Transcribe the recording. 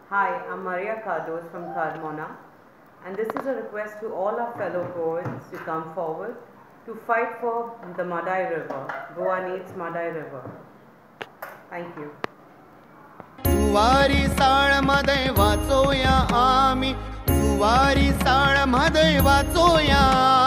Hi, I'm Maria Cardos from Carmona, and this is a request to all our fellow Goans to come forward to fight for the Madai River. Goa needs Madai River. Thank you. Zuari साळ मध्ये वाचोया आम्ही, जुवारी साळ मध्ये वाचोया.